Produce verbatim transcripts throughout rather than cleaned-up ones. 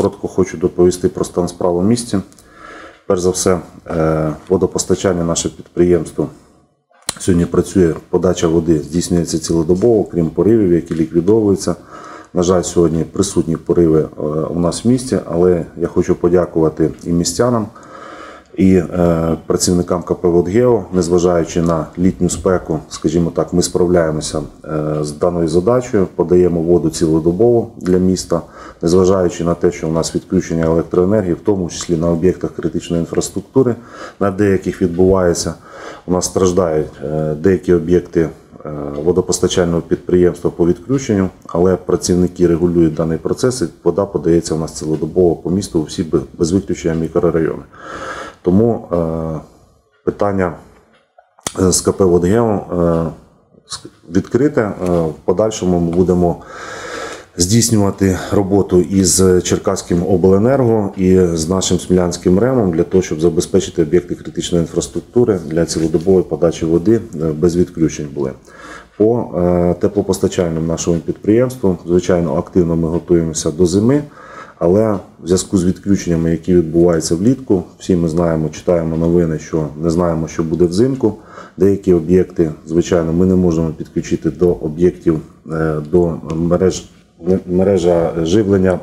Коротко хочу доповісти про стан справ у місті. Перш за все, водопостачання наше підприємство сьогодні працює, подача води здійснюється цілодобово, крім поривів, які ліквідовуються. На жаль, сьогодні присутні пориви у нас в місті, але я хочу подякувати і містянам, і е, працівникам ка пе «Водгео». Незважаючи на літню спеку, скажімо так, ми справляємося е, з даною задачею, подаємо воду цілодобово для міста, незважаючи на те, що у нас відключення електроенергії, в тому числі на об'єктах критичної інфраструктури, на деяких відбувається. У нас страждають е, деякі об'єкти е, водопостачального підприємства по відключенню, але працівники регулюють даний процес, і вода подається у нас цілодобово по місту у всі без виключення мікрорайони. Тому е, питання з ка пе «Водгео» е, відкрите. Е, в подальшому ми будемо здійснювати роботу із Черкаським обленерго і з нашим Смілянським ремом для того, щоб забезпечити об'єкти критичної інфраструктури для цілодобової подачі води без відключень були. По е, теплопостачальному нашому підприємству, звичайно, активно ми готуємося до зими. Але в зв'язку з відключеннями, які відбуваються влітку, всі ми знаємо, читаємо новини, що не знаємо, що буде взимку. Деякі об'єкти, звичайно, ми не можемо підключити до об'єктів, до мереж, мережа живлення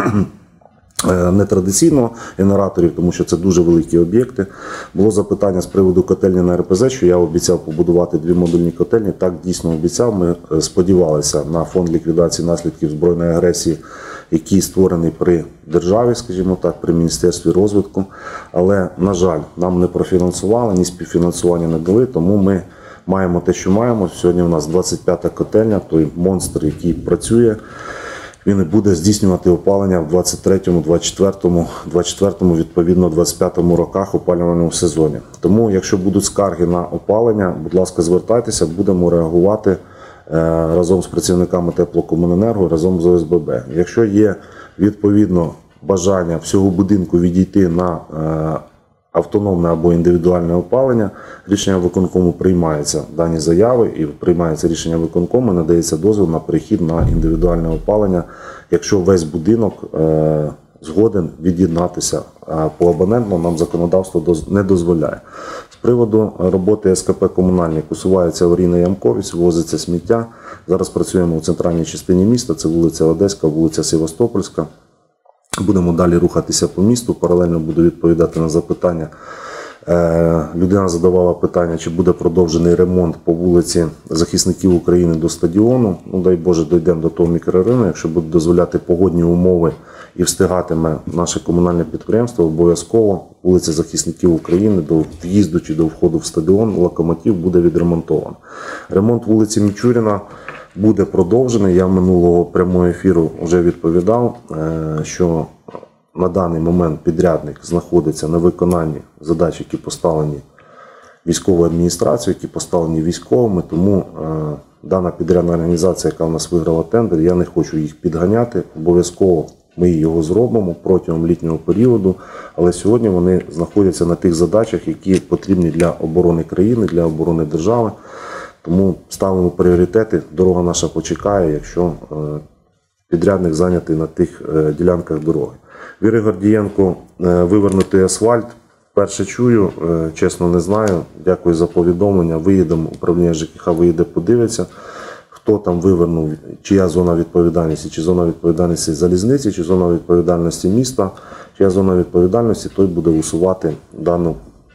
нетрадиційного генераторів, тому що це дуже великі об'єкти. Було запитання з приводу котельні на ер пе зет, що я обіцяв побудувати дві модульні котельні. Так, дійсно обіцяв. Ми сподівалися на фонд ліквідації наслідків збройної агресії, який створений при державі, скажімо так, при Міністерстві розвитку. Але, на жаль, нам не профінансували, ні співфінансування не дали, тому ми маємо те, що маємо. Сьогодні у нас двадцять п'ята котельня, той монстр, який працює, він буде здійснювати опалення в двадцять третьому, двадцять четвертому, двадцять четвертому, відповідно, двадцять п'ятому роках опалювальному сезоні. Тому, якщо будуть скарги на опалення, будь ласка, звертайтеся, будемо реагувати разом з працівниками теплокомуненерго, разом з о ес бе бе. Якщо є, відповідно, бажання всього будинку відійти на автономне або індивідуальне опалення, рішення виконкому приймається дані заяви і приймається рішення виконкому, надається дозвіл на перехід на індивідуальне опалення, якщо весь будинок е, згоден від'єднатися. А по абонентно нам законодавство не дозволяє. З приводу роботи ес ка пе «Комунальник» усувається аварійна ямковість, вивозиться сміття. Зараз працюємо у центральній частині міста, це вулиця Одеська, вулиця Севастопольська. Будемо далі рухатися по місту, паралельно буду відповідати на запитання. Людина задавала питання, чи буде продовжений ремонт по вулиці Захисників України до стадіону. Ну, дай Боже, дійдемо до того мікрорайону, якщо будуть дозволяти погодні умови і встигатиме наше комунальне підприємство, обов'язково вулиця Захисників України до в'їзду чи до входу в стадіон «Локомотив» буде відремонтовано. Ремонт вулиці Мічуріна буде продовжений. Я минулого прямого ефіру вже відповідав, що на даний момент підрядник знаходиться на виконанні задач, які поставлені військовою адміністрацією, які поставлені військовими, тому дана підрядна організація, яка в нас виграла тендер, я не хочу їх підганяти, обов'язково ми його зробимо протягом літнього періоду, але сьогодні вони знаходяться на тих задачах, які потрібні для оборони країни, для оборони держави. Тому ставимо пріоритети, дорога наша почекає, якщо підрядник зайнятий на тих ділянках дороги. Віри Гордієнко, вивернутий асфальт, перше чую, чесно не знаю, дякую за повідомлення, виїдемо, управління же ке ха виїде, подивиться, хто там вивернув, чия зона відповідальності, чи зона відповідальності залізниці, чи зона відповідальності міста, чия зона відповідальності, той буде усувати дану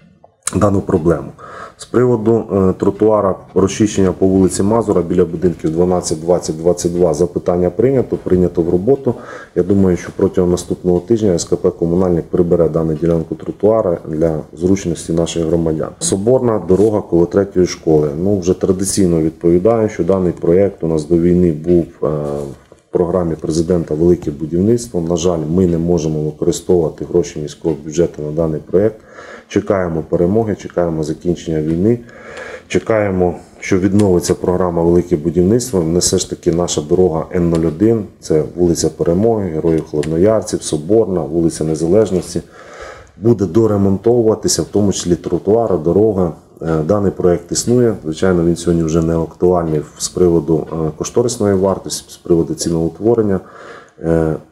дану проблему. З приводу е, тротуара розчищення по вулиці Мазура біля будинків дванадцять, двадцять, двадцять два запитання прийнято, прийнято в роботу. Я думаю, що протягом наступного тижня ес ка пе «Комунальник» прибере дану ділянку тротуара для зручності наших громадян. Соборна дорога коло третьої школи. Ну, вже традиційно відповідаю, що даний проєкт у нас до війни був е, в програмі президента «Велике будівництво». На жаль, ми не можемо використовувати гроші міського бюджету на даний проєкт. Чекаємо перемоги, чекаємо закінчення війни, чекаємо, що відновиться програма «Велике будівництво». Не все ж таки наша дорога ен нуль один, це вулиця Перемоги, Героїв Холодноярців, Соборна, вулиця Незалежності. Буде доремонтовуватися, в тому числі тротуари, дорога. Даний проєкт існує, звичайно, він сьогодні вже не актуальний з приводу кошторисної вартості, з приводу ціноутворення.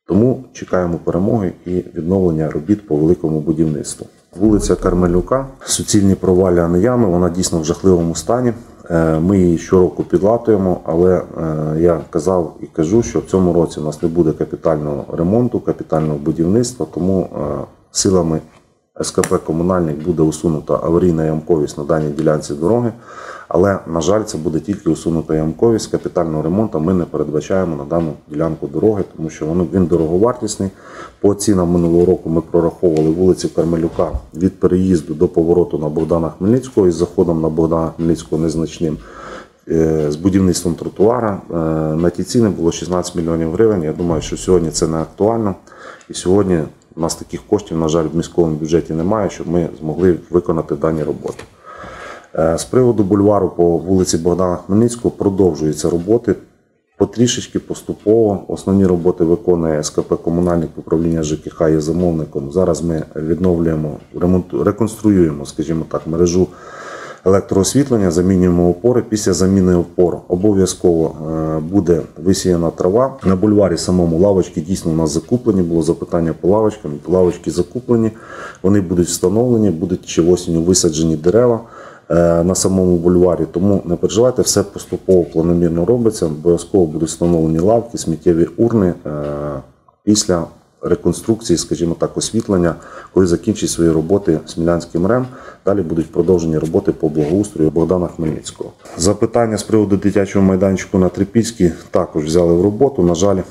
Тому чекаємо перемоги і відновлення робіт по великому будівництву. Вулиця Кармелюка, суцільні провалля ями, вона дійсно в жахливому стані. Ми її щороку підлатуємо, але я казав і кажу, що в цьому році у нас не буде капітального ремонту, капітального будівництва, тому силами ес ка пе «Комунальник» буде усунута аварійна ямковість на даній ділянці дороги, але, на жаль, це буде тільки усунута ямковість, капітального ремонту ми не передбачаємо на дану ділянку дороги, тому що він дороговартісний. По цінам минулого року ми прораховували вулиці Кармелюка від переїзду до повороту на Богдана Хмельницького із заходом на Богдана Хмельницького незначним, з будівництвом тротуара. На ті ціни було шістнадцять мільйонів гривень. Я думаю, що сьогодні це не актуально. І сьогодні у нас таких коштів, на жаль, в міському бюджеті немає, щоб ми змогли виконати дані роботи. З приводу бульвару по вулиці Богдана Хмельницького продовжуються роботи. Потрішечки, поступово. Основні роботи виконує ес ка пе «Комунальник», управління же ке ха є замовником. Зараз ми відновлюємо, ремонтуємо, реконструюємо, скажімо так, мережу електроосвітлення, замінюємо опори. Після заміни опор обов'язково буде висіяна трава. На бульварі самому лавочки дійсно у нас закуплені, було запитання по лавочкам. Лавочки закуплені, вони будуть встановлені, будуть ще осінню висаджені дерева на самому бульварі, тому не переживайте, все поступово, планомірно робиться, обов'язково будуть встановлені лавки, сміттєві урни після реконструкції, скажімо так, освітлення, коли закінчить свої роботи Смілянський МРЕМ, далі будуть продовжені роботи по благоустрою Богдана Хмельницького. Запитання з приводу дитячого майданчику на Трипільській також взяли в роботу. На жаль,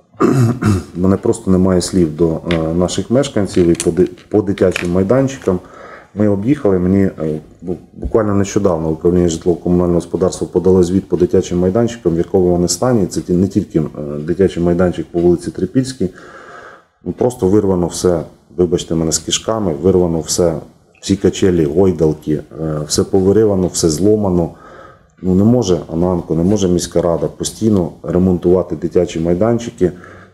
в мене просто немає слів до наших мешканців і по дитячим майданчикам. Ми об'їхали, мені буквально нещодавно управління житлово-комунального господарства подало звіт по дитячим майданчикам, в якому вони стані. Це не тільки дитячий майданчик по вулиці Трипільській, просто вирвано все, вибачте мене, з кишками, вирвано все, всі качелі, гойдалки, все повиривано, все зломано. Ну не може АНАНКО, не може міська рада постійно ремонтувати дитячі майданчики.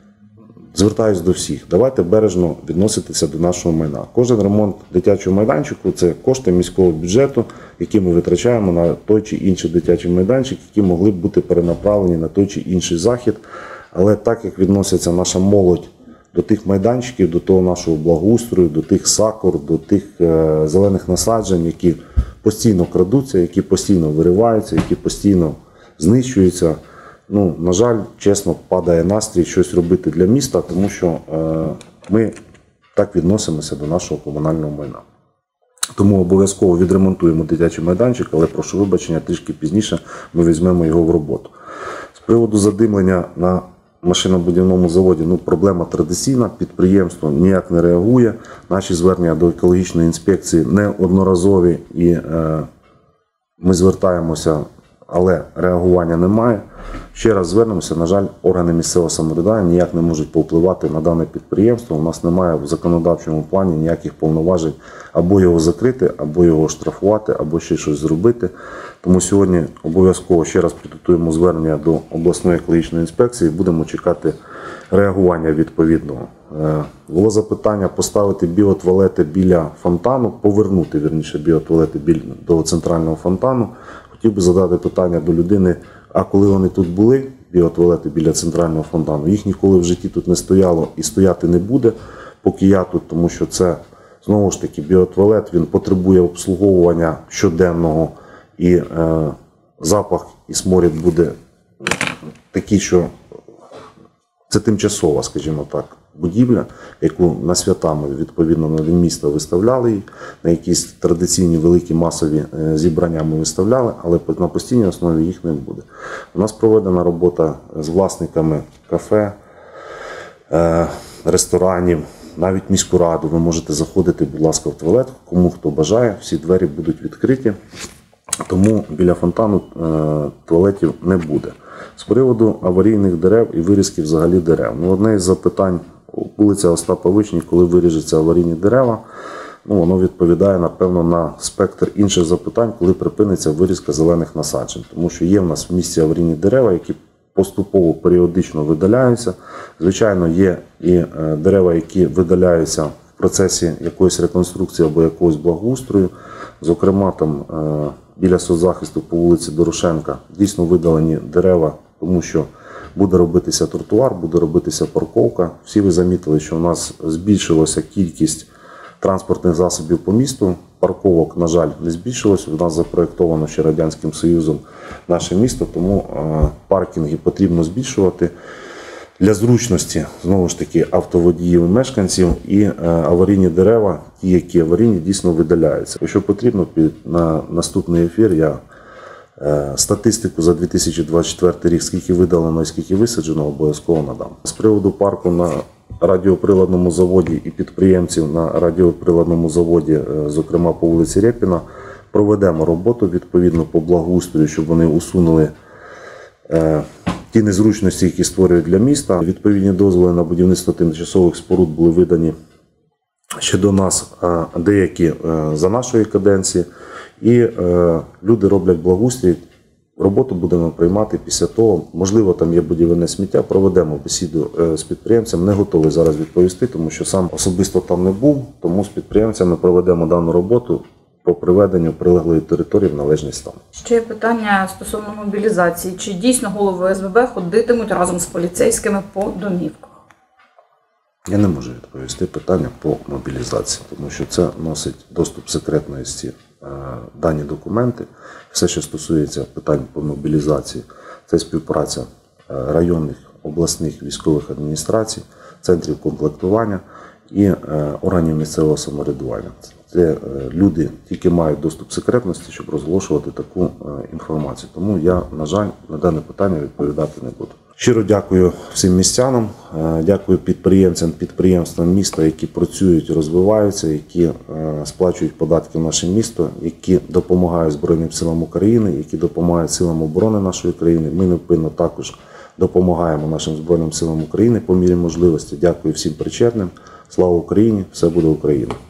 Звертаюсь до всіх, давайте бережно відноситися до нашого майна. Кожен ремонт дитячого майданчику – це кошти міського бюджету, які ми витрачаємо на той чи інший дитячий майданчик, які могли б бути перенаправлені на той чи інший захід. Але так як відноситься наша молодь до тих майданчиків, до того нашого благоустрою, до тих сакур, до тих е, зелених насаджень, які постійно крадуться, які постійно вириваються, які постійно знищуються, ну, на жаль, чесно, падає настрій щось робити для міста, тому що е, ми так відносимося до нашого комунального майна. Тому обов'язково відремонтуємо дитячий майданчик, але прошу вибачення, трішки пізніше ми візьмемо його в роботу. З приводу задимлення на машинобудівному заводі, ну, проблема традиційна, підприємство ніяк не реагує. Наші звернення до екологічної інспекції неодноразові і е, ми звертаємося, але реагування немає. Ще раз звернемося, на жаль, органи місцевого самоврядування ніяк не можуть повпливати на дане підприємство. У нас немає в законодавчому плані ніяких повноважень або його закрити, або його штрафувати, або ще щось зробити. Тому сьогодні обов'язково ще раз підготуємо звернення до обласної екологічної інспекції і будемо чекати реагування відповідного. Було запитання поставити біотуалети біля фонтану, повернути, вірніше, біотуалети до центрального фонтану. Хотів би задати питання до людини, а коли вони тут були, біотуалети біля центрального фонтану, їх ніколи в житті тут не стояло і стояти не буде, поки я тут, тому що це, знову ж таки, біотуалет, він потребує обслуговування щоденного, і е, запах і сморід буде такий, що це тимчасова, скажімо так, будівля, яку на свята ми, відповідно, на День міста виставляли її, на якісь традиційні великі масові зібрання ми виставляли, але на постійній основі їх не буде. У нас проведена робота з власниками кафе, ресторанів, навіть міську раду. Ви можете заходити, будь ласка, в туалет, кому хто бажає, всі двері будуть відкриті, тому біля фонтану туалетів не буде. З приводу аварійних дерев і вирізки взагалі дерев. Ну, одне із запитань, вулиця Остапа Вишні, коли виріжуться аварійні дерева, ну, воно відповідає, напевно, на спектр інших запитань, коли припиниться вирізка зелених насаджень. Тому що є в нас в місті аварійні дерева, які поступово, періодично видаляються. Звичайно, є і дерева, які видаляються в процесі якоїсь реконструкції або якогось благоустрою. Зокрема, там біля соцзахисту по вулиці Дорошенка дійсно видалені дерева, тому що Буде робитися тротуар, буде робитися парковка. Всі ви замітили, що у нас збільшилася кількість транспортних засобів по місту. Парковок, на жаль, не збільшилось. У нас запроєктовано ще Радянським Союзом наше місто, тому паркінги потрібно збільшувати. Для зручності, знову ж таки, автоводіїв і мешканців, і е, аварійні дерева, ті, які аварійні, дійсно видаляються. Якщо потрібно, під, на наступний ефір я е, статистику за дві тисячі двадцять четвертий рік, скільки видалено і скільки висаджено, обов'язково надам. З приводу парку на радіоприладному заводі і підприємців на радіоприладному заводі, е, зокрема по вулиці Рєпіна, проведемо роботу відповідно по благоустрою, щоб вони усунули е, ті незручності, які створюють для міста. Відповідні дозволи на будівництво тимчасових споруд були видані ще до нас, деякі за нашої каденції. І люди роблять благоустрій. Роботу будемо приймати після того. Можливо, там є будівельне сміття. Проведемо бесіду з підприємцем. Не готовий зараз відповісти, тому що сам особисто там не був. Тому з підприємцями проведемо дану роботу по приведенню прилеглої території в належний стан. Ще є питання стосовно мобілізації. Чи дійсно голови ес бе бе ходитимуть разом з поліцейськими по домівках? Я не можу відповісти питання по мобілізації, тому що це носить доступ секретності е, дані документи. Все, що стосується питань по мобілізації, це співпраця районних, обласних військових адміністрацій, центрів комплектування і е, органів місцевого самоврядування. Це люди тільки мають доступ секретності, щоб розголошувати таку інформацію. Тому я, на жаль, на дане питання відповідати не буду. Щиро дякую всім містянам, дякую підприємцям, підприємствам міста, які працюють, розвиваються, які сплачують податки в наше місто, які допомагають Збройним силам України, які допомагають силам оборони нашої країни. Ми невпинно також допомагаємо нашим Збройним силам України по мірі можливості. Дякую всім причетним. Слава Україні! Все буде Україна!